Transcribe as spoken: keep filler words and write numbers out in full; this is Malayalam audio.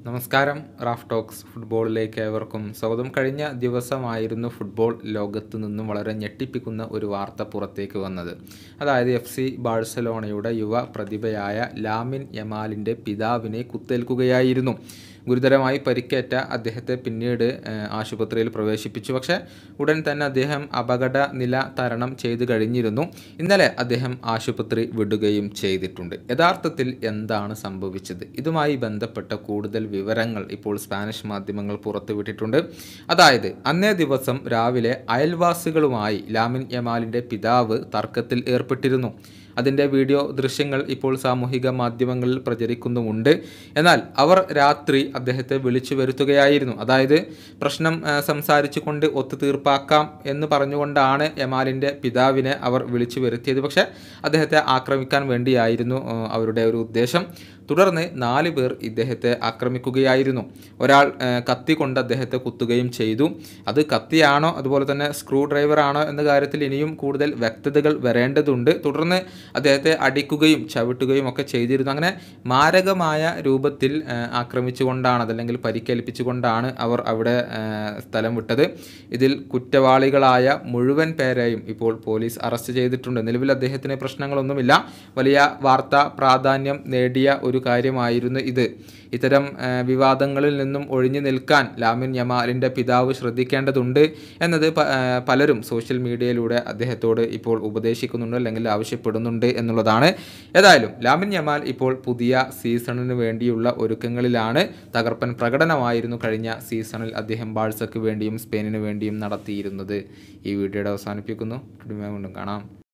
നമസ്കാരം. റാഫ് ടോക്സ് ഫുട്ബോളിലേക്ക് ഏവർക്കും സ്വാഗതം. കഴിഞ്ഞ ദിവസമായിരുന്നു ഫുട്ബോൾ ലോകത്ത് നിന്നും വളരെ ഞെട്ടിപ്പിക്കുന്ന ഒരു വാർത്ത പുറത്തേക്ക് വന്നത്. അതായത് എഫ് സി ബാഴ്സലോണയുടെ യുവ പ്രതിഭയായ ലാമിൻ യമാലിൻ്റെ പിതാവിനെ കുത്തേൽക്കുകയായിരുന്നു. ഗുരുതരമായി പരിക്കേറ്റ അദ്ദേഹത്തെ പിന്നീട് ആശുപത്രിയിൽ പ്രവേശിപ്പിച്ചു. പക്ഷേ ഉടൻ തന്നെ അദ്ദേഹം അപകട നില തരണം ചെയ്തു കഴിഞ്ഞിരുന്നു. ഇന്നലെ അദ്ദേഹം ആശുപത്രി വിടുകയും ചെയ്തിട്ടുണ്ട്. യഥാർത്ഥത്തിൽ എന്താണ് സംഭവിച്ചത്? ഇതുമായി ബന്ധപ്പെട്ട കൂടുതൽ വിവരങ്ങൾ ഇപ്പോൾ സ്പാനിഷ് മാധ്യമങ്ങൾ പുറത്തുവിട്ടിട്ടുണ്ട്. അതായത് അന്നേ ദിവസം രാവിലെ അയൽവാസികളുമായി ലാമിൻ യമാലിൻ്റെ പിതാവ് തർക്കത്തിൽ ഏർപ്പെട്ടിരുന്നു. അതിൻ്റെ വീഡിയോ ദൃശ്യങ്ങൾ ഇപ്പോൾ സാമൂഹിക മാധ്യമങ്ങളിൽ പ്രചരിക്കുന്നുമുണ്ട്. എന്നാൽ അവർ രാത്രി അദ്ദേഹത്തെ വിളിച്ചു വരുത്തുകയായിരുന്നു. അതായത് പ്രശ്നം സംസാരിച്ചു കൊണ്ട് ഒത്തുതീർപ്പാക്കാം എന്ന് പറഞ്ഞുകൊണ്ടാണ് യമാലിൻ്റെ പിതാവിനെ അവർ വിളിച്ചു വരുത്തിയത്. പക്ഷേ അദ്ദേഹത്തെ ആക്രമിക്കാൻ വേണ്ടിയായിരുന്നു അവരുടെ ഒരു ഉദ്ദേശം. തുടർന്ന് നാല് പേർ ഇദ്ദേഹത്തെ ആക്രമിക്കുകയായിരുന്നു. ഒരാൾ കത്തി കൊണ്ട് അദ്ദേഹത്തെ കുത്തുകയും ചെയ്തു. അത് കത്തിയാണോ അതുപോലെ തന്നെ സ്ക്രൂ ഡ്രൈവറാണോ എന്ന കാര്യത്തിൽ ഇനിയും കൂടുതൽ വ്യക്തതകൾ വരേണ്ടതുണ്ട്. തുടർന്ന് അദ്ദേഹത്തെ അടിക്കുകയും ചവിട്ടുകയും ഒക്കെ ചെയ്തിരുന്നു. അങ്ങനെ മാരകമായ രൂപത്തിൽ ആക്രമിച്ചുകൊണ്ടാണ് അതല്ലെങ്കിൽ പരിക്കേൽപ്പിച്ചുകൊണ്ടാണ് അവർ അവിടെ സ്ഥലം വിട്ടത്. ഇതിൽ കുറ്റവാളികളായ മുഴുവൻ പേരെയും ഇപ്പോൾ പോലീസ് അറസ്റ്റ് ചെയ്തിട്ടുണ്ട്. നിലവിൽ അദ്ദേഹത്തിന് പ്രശ്നങ്ങളൊന്നുമില്ല. വലിയ വാർത്താ പ്രാധാന്യം നേടിയ ഒരു കാര്യമായിരുന്നു ഇത്. ഇത്തരം വിവാദങ്ങളിൽ നിന്നും ഒഴിഞ്ഞു നിൽക്കാൻ ലാമിൻ യമാലിൻ്റെ പിതാവ് ശ്രദ്ധിക്കേണ്ടതുണ്ട് എന്നത് പലരും സോഷ്യൽ മീഡിയയിലൂടെ അദ്ദേഹത്തോട് ഇപ്പോൾ ഉപദേശിക്കുന്നുണ്ട് അല്ലെങ്കിൽ ആവശ്യപ്പെടുന്നുണ്ട് എന്നുള്ളതാണ്. ഏതായാലും ലാമിൻ യമാൽ ഇപ്പോൾ പുതിയ സീസണിന് വേണ്ടിയുള്ള ഒരുക്കങ്ങളിലാണ്. തകർപ്പൻ പ്രകടനമായിരുന്നു കഴിഞ്ഞ സീസണിൽ അദ്ദേഹം ബാഴ്സയ്ക്ക് വേണ്ടിയും സ്പെയിനിന് വേണ്ടിയും നടത്തിയിരുന്നത്. ഈ വീഡിയോയുടെ അവസാനിപ്പിക്കുന്നു. വീണ്ടും കാണാം.